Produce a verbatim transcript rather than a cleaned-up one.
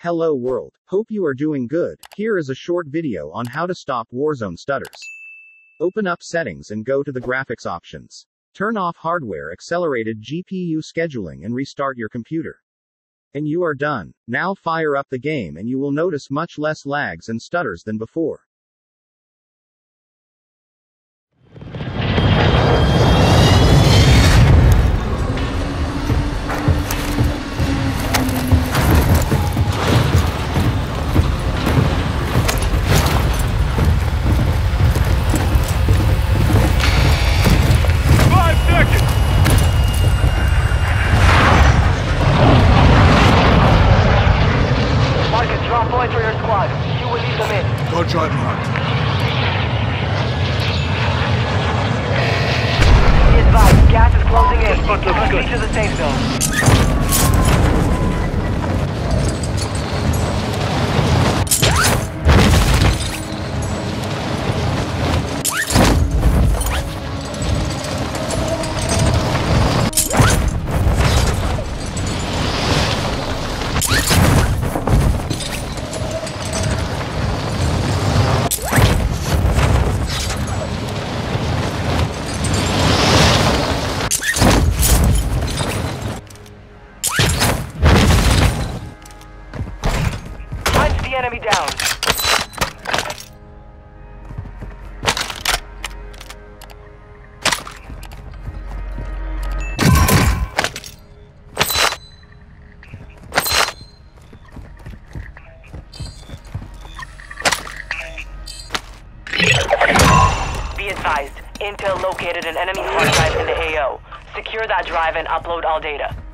Hello world, hope you are doing good. Here is a short video on how to stop Warzone stutters. Open up settings and go to the graphics options. Turn off hardware accelerated G P U scheduling and restart your computer. And you are done. Now fire up the game and you will notice much less lags and stutters than before. Point for your squad. You will lead them in. Go try mark. Be advised, gas is closing in. Proceed to the safe zone. Enemy down. Be advised, Intel located an enemy hard drive in the A O. Secure that drive and upload all data.